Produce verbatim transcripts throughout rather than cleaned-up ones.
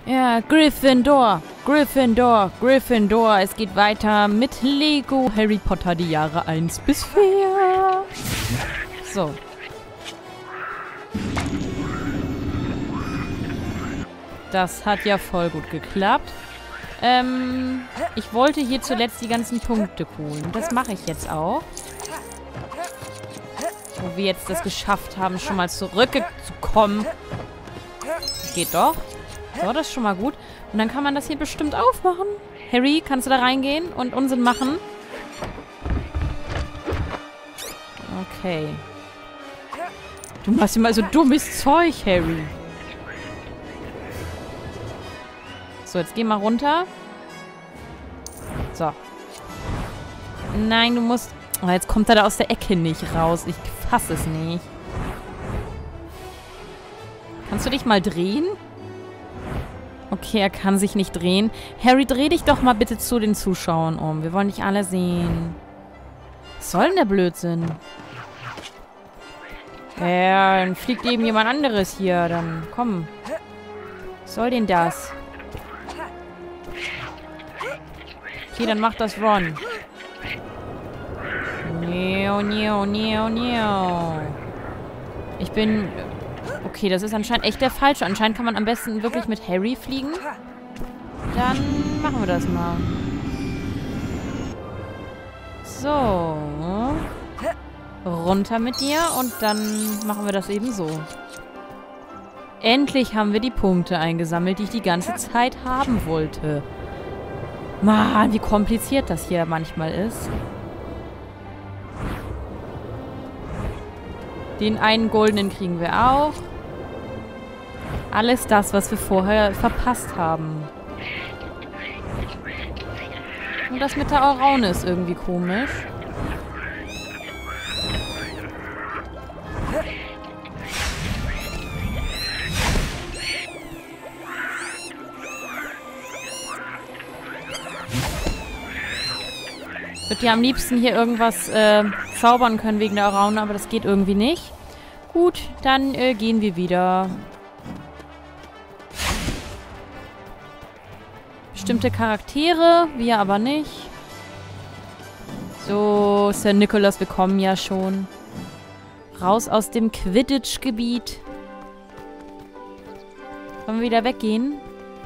Ja, Gryffindor, Gryffindor, Gryffindor. Es geht weiter mit Lego Harry Potter, die Jahre eins bis vier. So. Das hat ja voll gut geklappt. Ähm, ich wollte hier zuletzt die ganzen Punkte holen. Das mache ich jetzt auch. Wo wir jetzt das geschafft haben, schon mal zurückzukommen. Geht doch. So, das ist schon mal gut. Und dann kann man das hier bestimmt aufmachen. Harry, kannst du da reingehen und Unsinn machen? Okay. Du machst immer so dummes Zeug, Harry. So, jetzt geh mal runter. So. Nein, du musst... Oh, jetzt kommt er da aus der Ecke nicht raus. Ich fasse es nicht. Kannst du dich mal drehen? Okay, er kann sich nicht drehen. Harry, dreh dich doch mal bitte zu den Zuschauern um. Wir wollen dich alle sehen. Was soll denn der Blödsinn? Ja, dann fliegt eben jemand anderes hier. Dann komm. Was soll denn das? Okay, dann macht das Ron. Neo, neo, neo, neo. Ich bin... Okay, das ist anscheinend echt der falsche. Anscheinend kann man am besten wirklich mit Harry fliegen. Dann machen wir das mal. So. Runter mit dir und dann machen wir das eben so. Endlich haben wir die Punkte eingesammelt, die ich die ganze Zeit haben wollte. Mann, wie kompliziert das hier manchmal ist. Den einen goldenen kriegen wir auch. Alles das, was wir vorher verpasst haben. Und das mit der Oraune ist irgendwie komisch. Ich würde ja am liebsten hier irgendwas äh, zaubern können wegen der Oraune, aber das geht irgendwie nicht. Gut, dann äh, gehen wir wieder. Bestimmte Charaktere, wir aber nicht. So, Sir Nicholas, wir kommen ja schon. Raus aus dem Quidditch-Gebiet. Wollen wir wieder weggehen?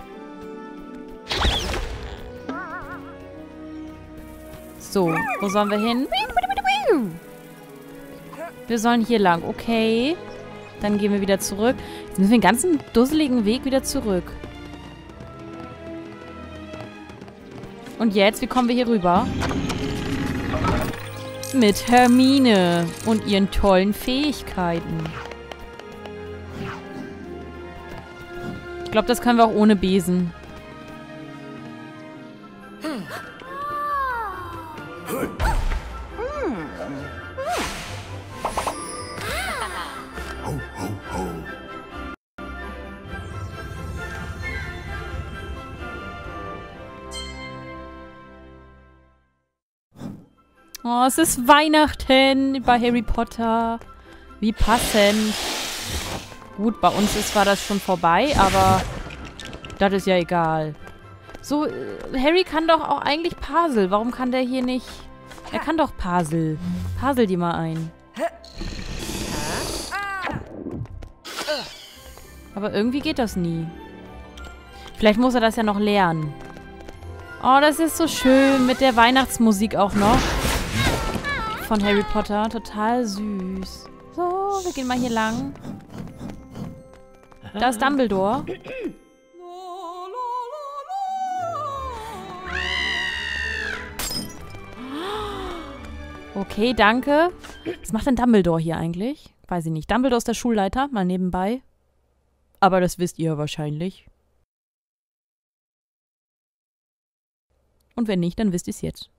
So, wo sollen wir hin? Wir sollen hier lang. Okay. Dann gehen wir wieder zurück. Jetzt müssen wir den ganzen dusseligen Weg wieder zurück. Und jetzt, wie kommen wir hier rüber? Mit Hermine und ihren tollen Fähigkeiten. Ich glaube, das können wir auch ohne Besen. Oh, es ist Weihnachten bei Harry Potter. Wie passend. Gut, bei uns ist zwar das schon vorbei, aber das ist ja egal. So, äh, Harry kann doch auch eigentlich Puzzle. Warum kann der hier nicht... Er kann doch Puzzle. Puzzle die mal ein. Aber irgendwie geht das nie. Vielleicht muss er das ja noch lernen. Oh, das ist so schön mit der Weihnachtsmusik auch noch. Von Harry Potter. Total süß. So, wir gehen mal hier lang. Da ist Dumbledore. Okay, danke. Was macht denn Dumbledore hier eigentlich? Weiß ich nicht. Dumbledore ist der Schulleiter, mal nebenbei. Aber das wisst ihr wahrscheinlich. Und wenn nicht, dann wisst ihr es jetzt.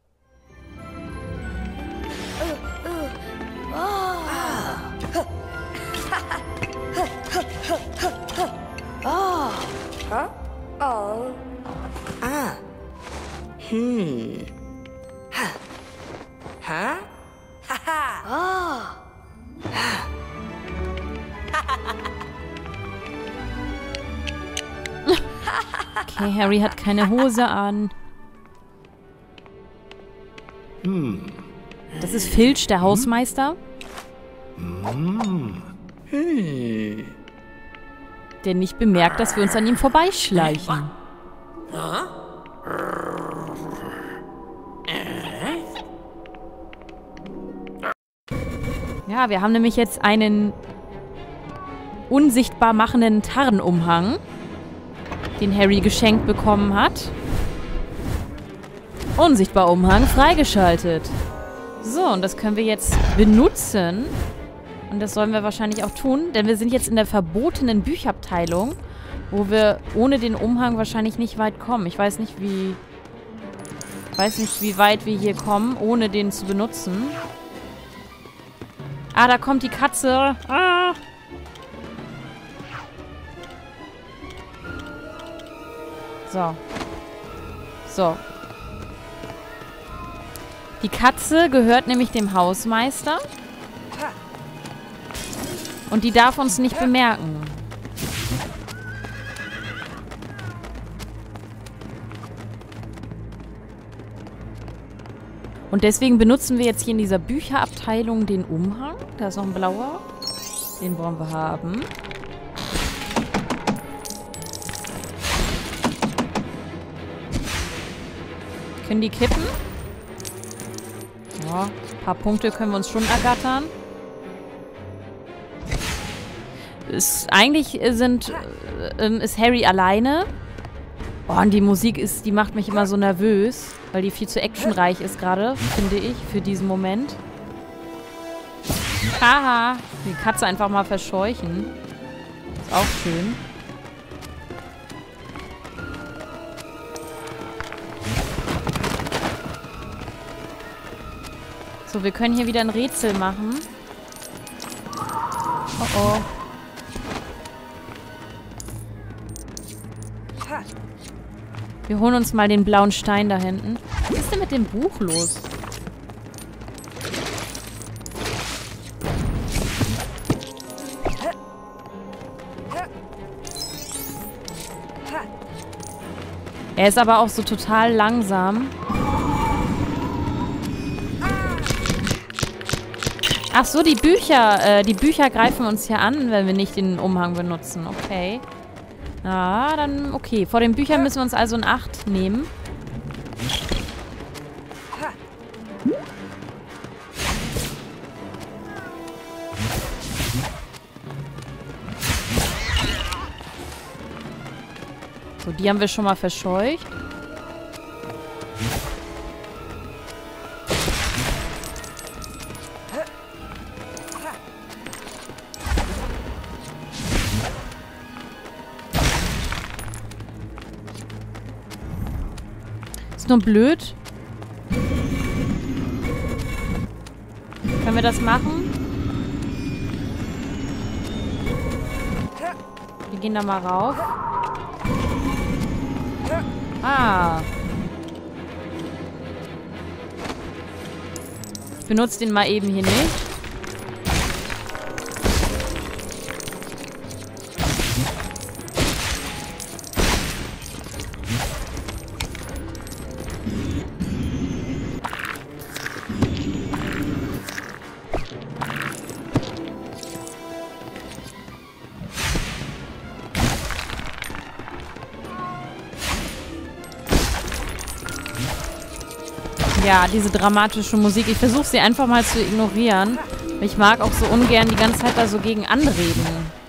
Oh. Huh? Oh. Ah. Hmm. Ha. Ha? Haha. Oh. Ha. Okay, Harry hat keine Hose an. Das ist Filch, der Hausmeister. Der nicht bemerkt, dass wir uns an ihm vorbeischleichen. Ja, wir haben nämlich jetzt einen unsichtbar machenden Tarnumhang, den Harry geschenkt bekommen hat. Unsichtbar Umhang freigeschaltet. So, und das können wir jetzt benutzen. Und das sollen wir wahrscheinlich auch tun, denn wir sind jetzt in der verbotenen Bücherabteilung, wo wir ohne den Umhang wahrscheinlich nicht weit kommen. Ich weiß nicht, wie... Ich weiß nicht, wie weit wir hier kommen, ohne den zu benutzen. Ah, da kommt die Katze. Ah! So. So. Die Katze gehört nämlich dem Hausmeister. Und die darf uns nicht bemerken. Und deswegen benutzen wir jetzt hier in dieser Bücherabteilung den Umhang. Da ist noch ein blauer. Den wollen wir haben. Können die kippen? Ja, ein paar Punkte können wir uns schon ergattern. Ist, eigentlich sind, äh, ist Harry alleine. Oh, und die Musik ist, die macht mich immer so nervös, weil die viel zu actionreich ist gerade, finde ich, für diesen Moment. Haha, die Katze einfach mal verscheuchen. Ist auch schön. So, wir können hier wieder ein Rätsel machen. Oh oh. Wir holen uns mal den blauen Stein da hinten. Was ist denn mit dem Buch los? Er ist aber auch so total langsam. Ach so, die Bücher. Äh, die Bücher greifen uns hier an, wenn wir nicht den Umhang benutzen. Okay. Na, dann okay. Vor den Büchern müssen wir uns also in Acht nehmen. So, die haben wir schon mal verscheucht. Nur blöd. Können wir das machen? Wir gehen da mal rauf. Ah. Ich benutze den mal eben hier nicht. Ja, diese dramatische Musik. Ich versuche sie einfach mal zu ignorieren. Ich mag auch so ungern die ganze Zeit da so gegen anreden.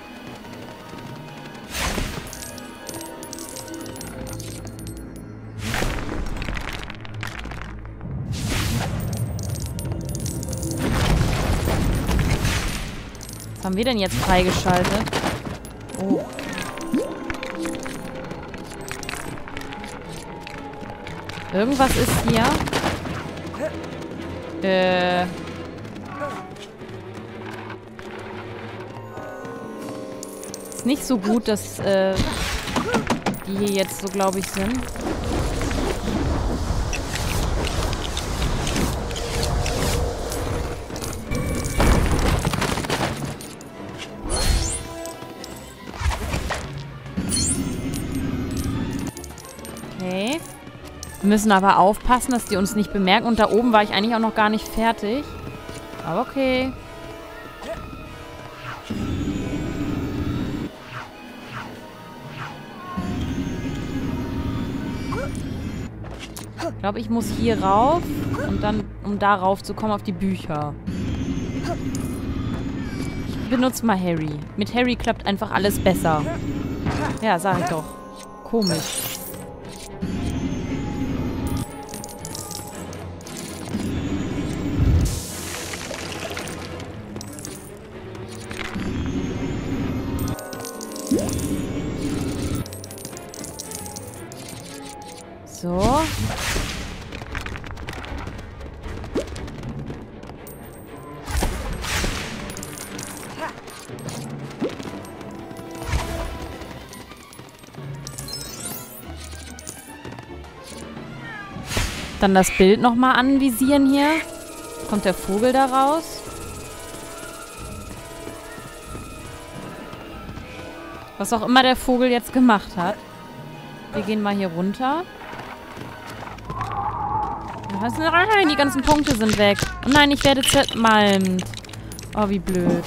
Was haben wir denn jetzt freigeschaltet? Oh. Irgendwas ist hier. Äh. Ist nicht so gut, dass äh, die hier jetzt so, glaube ich, sind. Okay. Wir müssen aber aufpassen, dass die uns nicht bemerken. Und da oben war ich eigentlich auch noch gar nicht fertig. Aber okay. Ich glaube, ich muss hier rauf. Und dann, um da rauf zu kommen, auf die Bücher. Ich benutze mal Harry. Mit Harry klappt einfach alles besser. Ja, sag ich doch. Komisch. So. Dann das Bild nochmal anvisieren hier. Kommt der Vogel da raus? Was auch immer der Vogel jetzt gemacht hat. Wir gehen mal hier runter. Was? Nein, die ganzen Punkte sind weg. Oh nein, ich werde zermalmt. Oh, wie blöd.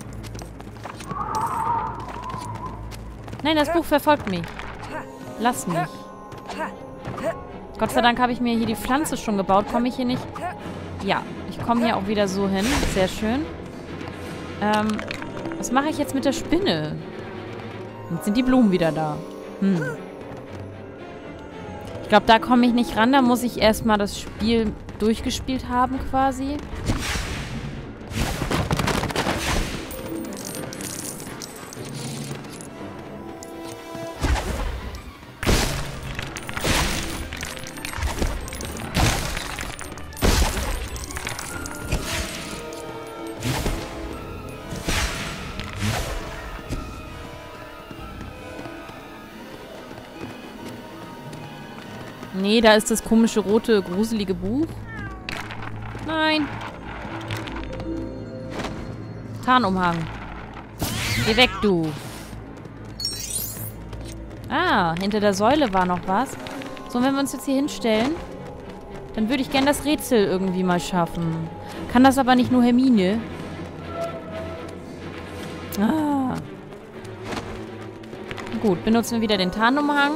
Nein, das Buch verfolgt mich. Lass mich. Gott sei Dank habe ich mir hier die Pflanze schon gebaut. Komme ich hier nicht? Ja, ich komme hier auch wieder so hin. Sehr schön. Ähm, was mache ich jetzt mit der Spinne? Jetzt sind die Blumen wieder da. Hm. Ich glaube, da komme ich nicht ran. Da muss ich erstmal das Spiel durchgespielt haben, quasi. Nee, da ist das komische, rote, gruselige Buch. Nein. Tarnumhang. Geh weg, du. Ah, hinter der Säule war noch was. So, wenn wir uns jetzt hier hinstellen, dann würde ich gerne das Rätsel irgendwie mal schaffen. Kann das aber nicht nur Hermine? Ah. Gut, benutzen wir wieder den Tarnumhang.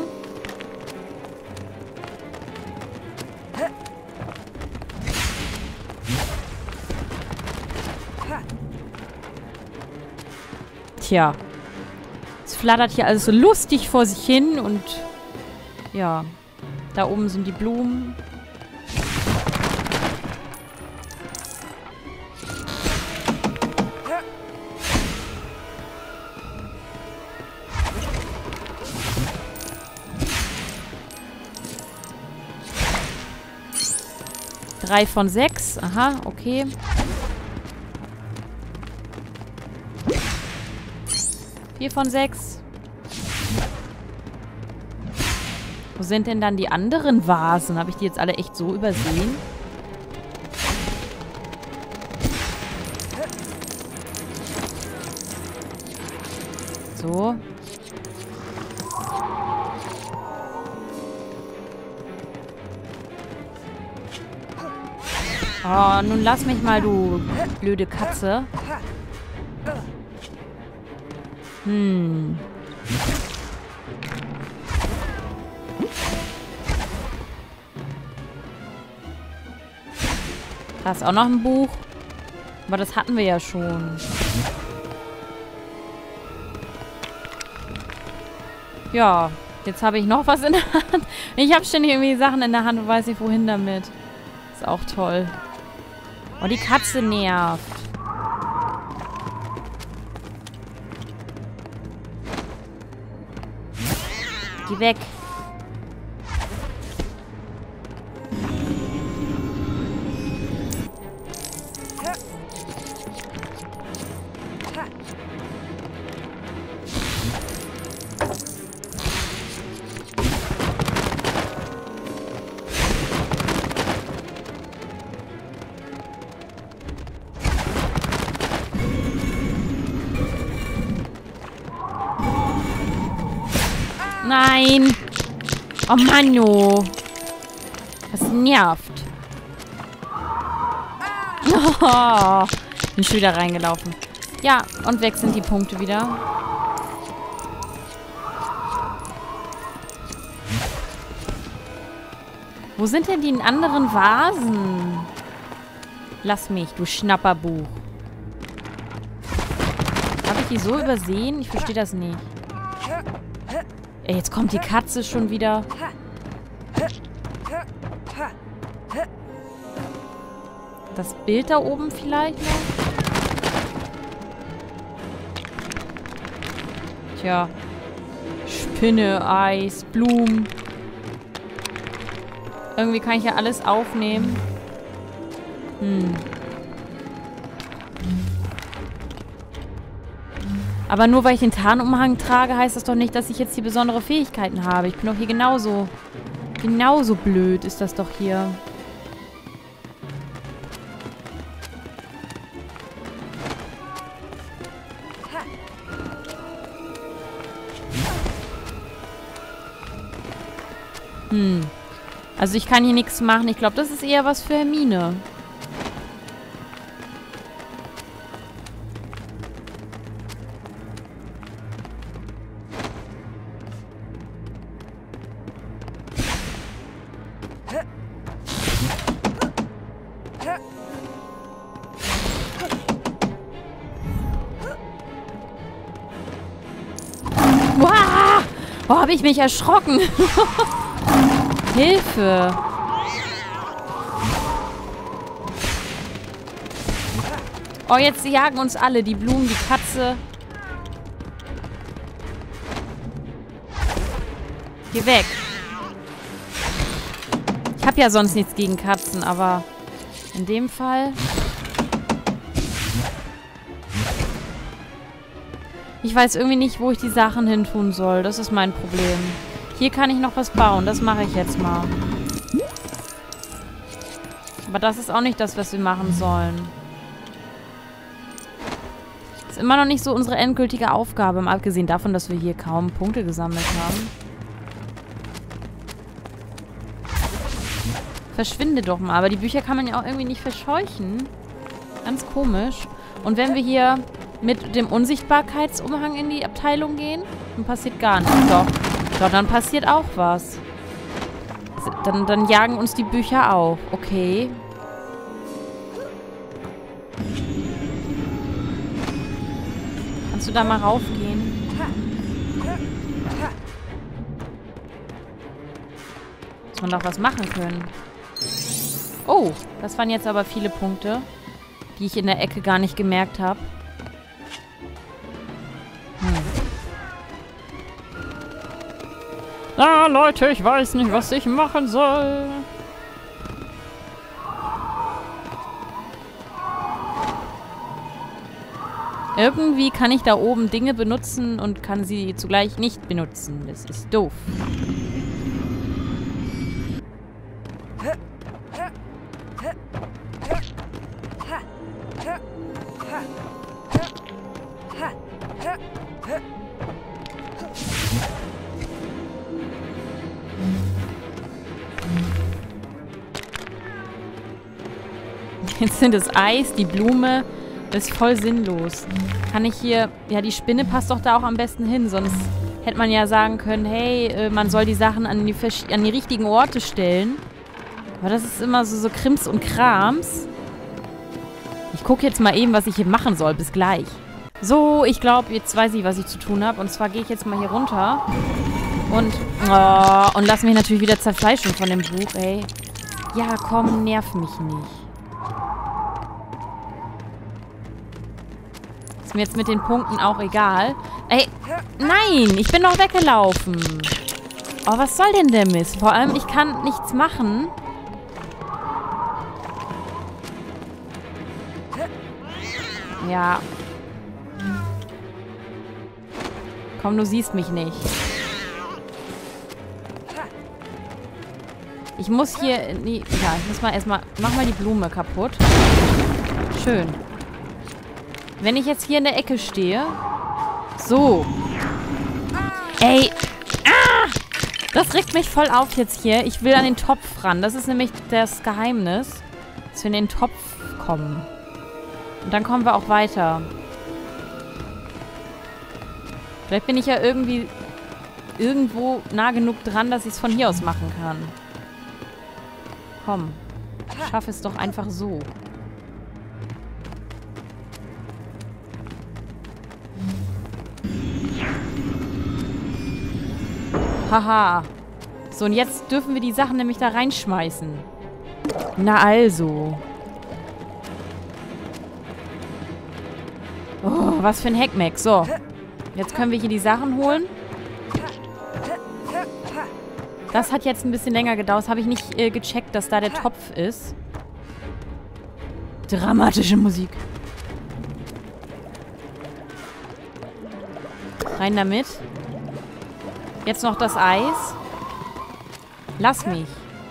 Tja. Es flattert hier alles so lustig vor sich hin und ja, da oben sind die Blumen. Drei von sechs. Aha, okay. Vier von sechs. Wo sind denn dann die anderen Vasen? Habe ich die jetzt alle echt so übersehen? So. Oh, nun lass mich mal, du blöde Katze. Hm. Da ist auch noch ein Buch. Aber das hatten wir ja schon. Ja, jetzt habe ich noch was in der Hand. Ich habe ständig irgendwie Sachen in der Hand und weiß nicht, wohin damit. Ist auch toll. Oh, die Katze nervt. Geh weg. Nein. Oh Mann, oh. Das nervt. Oh, bin schon wieder reingelaufen. Ja, und weg sind die Punkte wieder. Wo sind denn die anderen Vasen? Lass mich, du Schnapperbuch. Habe ich die so übersehen? Ich verstehe das nicht. Ey, jetzt kommt die Katze schon wieder. Das Bild da oben vielleicht noch? Tja. Spinne, Eis, Blumen. Irgendwie kann ich ja alles aufnehmen. Hm. Aber nur weil ich den Tarnumhang trage, heißt das doch nicht, dass ich jetzt hier besondere Fähigkeiten habe. Ich bin doch hier genauso... Genauso blöd ist das doch hier. Hm. Also ich kann hier nichts machen. Ich glaube, das ist eher was für Hermine. Wow! Oh, habe ich mich erschrocken. Hilfe! Oh, jetzt jagen uns alle. Die Blumen, die Katze. Geh weg. Ich habe ja sonst nichts gegen Katzen, aber in dem Fall... Ich weiß irgendwie nicht, wo ich die Sachen hin tun soll. Das ist mein Problem. Hier kann ich noch was bauen. Das mache ich jetzt mal. Aber das ist auch nicht das, was wir machen sollen. Das ist immer noch nicht so unsere endgültige Aufgabe. Mal abgesehen davon, dass wir hier kaum Punkte gesammelt haben. Verschwinde doch mal. Aber die Bücher kann man ja auch irgendwie nicht verscheuchen. Ganz komisch. Und wenn wir hier mit dem Unsichtbarkeitsumhang in die Abteilung gehen, dann passiert gar nichts. Doch. Doch, dann passiert auch was. Dann, dann jagen uns die Bücher auch. Okay. Kannst du da mal raufgehen? Muss man doch was machen können. Oh, das waren jetzt aber viele Punkte, die ich in der Ecke gar nicht gemerkt habe. Hm. Ah, Leute, ich weiß nicht, was ich machen soll. Irgendwie kann ich da oben Dinge benutzen und kann sie zugleich nicht benutzen. Das ist doof. Jetzt sind das Eis, die Blume. Das ist voll sinnlos. Kann ich hier... Ja, die Spinne passt doch da auch am besten hin. Sonst hätte man ja sagen können, hey, äh, man soll die Sachen an die, an die richtigen Orte stellen. Aber das ist immer so, so Krims und Krams. Ich gucke jetzt mal eben, was ich hier machen soll. Bis gleich. So, ich glaube, jetzt weiß ich, was ich zu tun habe. Und zwar gehe ich jetzt mal hier runter. Und... Oh, und lass mich natürlich wieder zerfleischen von dem Buch, ey. Ja, komm, nerv mich nicht. Ist mir jetzt mit den Punkten auch egal. Ey, nein, ich bin doch weggelaufen. Oh, was soll denn der Mist? Vor allem, ich kann nichts machen. Ja. Komm, du siehst mich nicht. Ich muss hier... Nee, ja, ich muss mal erstmal... Mach mal die Blume kaputt. Schön. Wenn ich jetzt hier in der Ecke stehe... So. Ey. Ah! Das regt mich voll auf jetzt hier. Ich will an den Topf ran. Das ist nämlich das Geheimnis, dass wir in den Topf kommen. Und dann kommen wir auch weiter. Vielleicht bin ich ja irgendwie irgendwo nah genug dran, dass ich es von hier aus machen kann. Komm. Schaff es doch einfach so. Haha. So, und jetzt dürfen wir die Sachen nämlich da reinschmeißen. Na also. Oh, was für ein Heckmeck. So. Jetzt können wir hier die Sachen holen. Das hat jetzt ein bisschen länger gedauert. Das habe ich nicht äh, gecheckt, dass da der Topf ist. Dramatische Musik. Rein damit. Jetzt noch das Eis. Lass mich.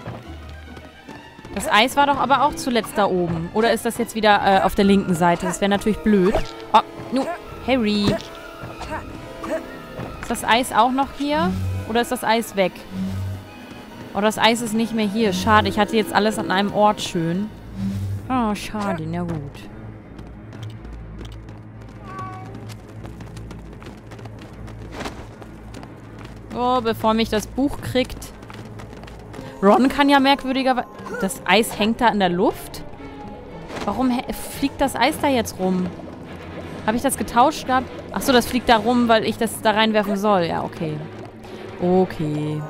Das Eis war doch aber auch zuletzt da oben. Oder ist das jetzt wieder äh, auf der linken Seite? Das wäre natürlich blöd. Oh, nu, Harry. Ist das Eis auch noch hier? Oder ist das Eis weg? Oh, das Eis ist nicht mehr hier. Schade, ich hatte jetzt alles an einem Ort schön. Oh, schade. Na gut. Oh, bevor mich das Buch kriegt. Ron kann ja merkwürdigerweise... Das Eis hängt da in der Luft? Warum fliegt das Eis da jetzt rum? Habe ich das getauscht gehabt? Achso, das fliegt da rum, weil ich das da reinwerfen soll. Ja, okay. Okay.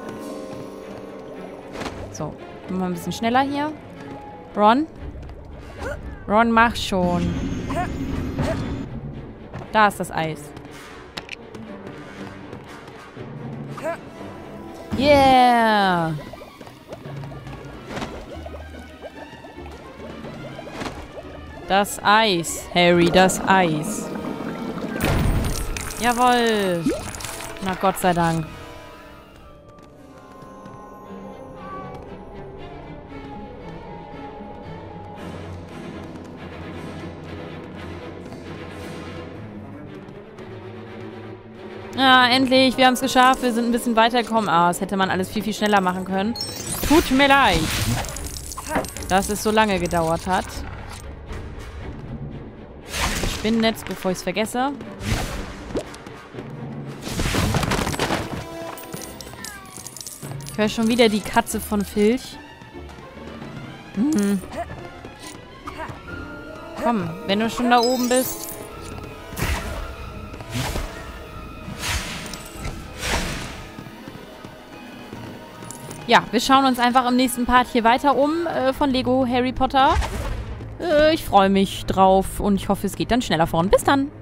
So, mal ein bisschen schneller hier. Ron? Ron, mach schon. Da ist das Eis. Yeah! Das Eis, Harry, das Eis. Jawohl. Na Gott sei Dank. Ja, endlich. Wir haben es geschafft. Wir sind ein bisschen weitergekommen. Ah, das hätte man alles viel, viel schneller machen können. Tut mir leid, dass es so lange gedauert hat. Spinnennetz, bevor ich es vergesse. Ich höre schon wieder die Katze von Filch. Mhm. Komm, wenn du schon da oben bist. Ja, wir schauen uns einfach im nächsten Part hier weiter um äh, von Lego Harry Potter. Äh, ich freue mich drauf und ich hoffe, es geht dann schneller voran. Bis dann!